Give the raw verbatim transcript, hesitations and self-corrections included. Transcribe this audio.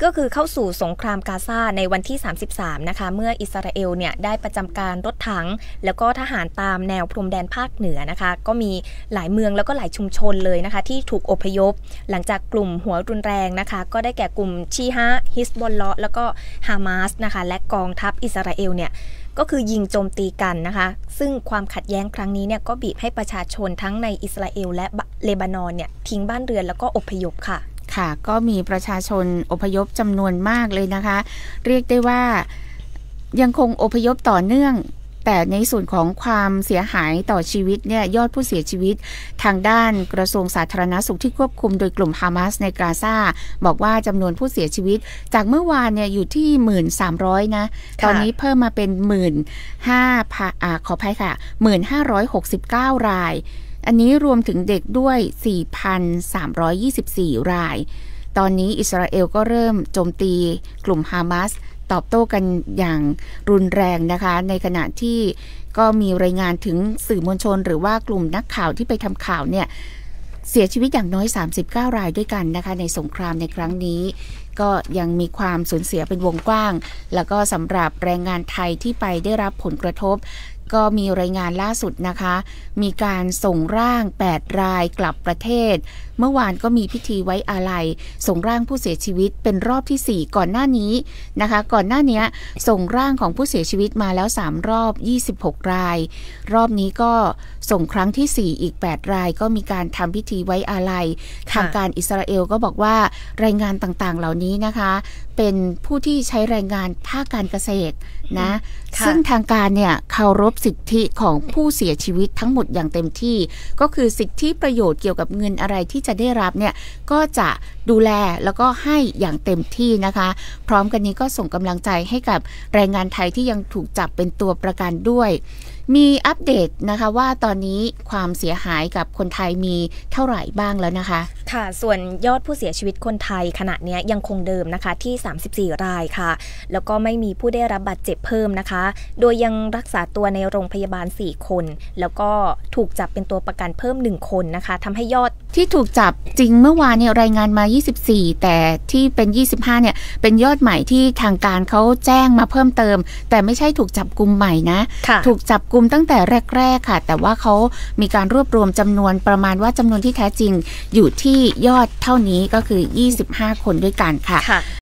ก็คือเข้าสู่สงครามกาซาในวันที่สามสิบสามนะคะเมื่ออิสราเอลเนี่ยได้ประจำการรถถังแล้วก็ทหารตามแนวพรมแดนภาคเหนือนะคะก็มีหลายเมืองแล้วก็หลายชุมชนเลยนะคะที่ถูกอพยพหลังจากกลุ่มหัวรุนแรงนะคะก็ได้แก่กลุ่มชีฮะฮิสบอลเลาะแล้วก็ฮามาสนะคะและกองทัพอิสราเอลเนี่ยก็คือยิงโจมตีกันนะคะซึ่งความขัดแย้งครั้งนี้เนี่ยก็บีบให้ประชาชนทั้งในอิสราเอลและเลบานอนเนี่ยทิ้งบ้านเรือนแล้วก็อพยพค่ะค่ะก็มีประชาชนอพยพจำนวนมากเลยนะคะเรียกได้ว่ายังคงอพยพต่อเนื่องแต่ในส่วนของความเสียหายต่อชีวิตเนี่ยยอดผู้เสียชีวิตทางด้านกระทรวงสาธารณสุขที่ควบคุมโดยกลุ่มฮามาสในกาซาบอกว่าจำนวนผู้เสียชีวิตจากเมื่อวานเนี่ยอยู่ที่ หนึ่งพันสามร้อย นะตอนนี้เพิ่มมาเป็น หนึ่งหมื่นห้าพัน อ่าขออภัยค่ะ หนึ่งหมื่นห้าร้อยหกสิบเก้า รายอันนี้รวมถึงเด็กด้วย สี่พันสามร้อยยี่สิบสี่ รายตอนนี้อิสราเอลก็เริ่มโจมตีกลุ่มฮามาสตอบโต้กันอย่างรุนแรงนะคะในขณะที่ก็มีรายงานถึงสื่อมวลชนหรือว่ากลุ่มนักข่าวที่ไปทำข่าวเนี่ยเสียชีวิตอย่างน้อยสามสิบเก้ารายด้วยกันนะคะในสงครามในครั้งนี้ก็ยังมีความสูญเสียเป็นวงกว้างแล้วก็สำหรับแรงงานไทยที่ไปได้รับผลกระทบก็มีรายงานล่าสุดนะคะมีการส่งร่างแปดรายกลับประเทศเมื่อวานก็มีพิธีไว้อาลัยส่งร่างผู้เสียชีวิตเป็นรอบที่สี่ก่อนหน้านี้นะคะก่อนหน้านี้ส่งร่างของผู้เสียชีวิตมาแล้วสามรอบยี่สิบหกรายรอบนี้ก็ส่งครั้งที่สี่อีกแปดรายก็มีการทำพิธีไว้อาลัยทางการอิสราเอลก็บอกว่าแรงงานต่างๆเหล่านี้นะคะเป็นผู้ที่ใช้แรงงานภาคการเกษตรนะซึ่งทางการเนี่ยเคารพสิทธิของผู้เสียชีวิตทั้งหมดอย่างเต็มที่ก็คือสิทธิประโยชน์เกี่ยวกับเงินอะไรที่จะได้รับเนี่ยก็จะดูแลแล้วก็ให้อย่างเต็มที่นะคะพร้อมกันนี้ก็ส่งกำลังใจให้กับแรงงานไทยที่ยังถูกจับเป็นตัวประกันด้วยมีอัปเดตนะคะว่าตอนนี้ความเสียหายกับคนไทยมีเท่าไหร่บ้างแล้วนะคะค่ะส่วนยอดผู้เสียชีวิตคนไทยขณะนี้ยังคงเดิมนะคะที่สามสิบสี่รายค่ะแล้วก็ไม่มีผู้ได้รับบาดเจ็บเพิ่มนะคะโดยยังรักษาตัวในโรงพยาบาลสี่คนแล้วก็ถูกจับเป็นตัวประกันเพิ่มหนึ่งคนนะคะทำให้ยอดที่ถูกจับจริงเมื่อวานเนี่ยรายงานมายี่สิบสี่แต่ที่เป็นยี่สิบห้าเนี่ยเป็นยอดใหม่ที่ทางการเขาแจ้งมาเพิ่มเติมแต่ไม่ใช่ถูกจับกุมใหม่นะถูกจับกุมตั้งแต่แรกๆค่ะแต่ว่าเขามีการรวบรวมจำนวนประมาณว่าจำนวนที่แท้จริงอยู่ที่ยอดเท่านี้ก็คือยี่สิบห้าคนด้วยกันค่ะ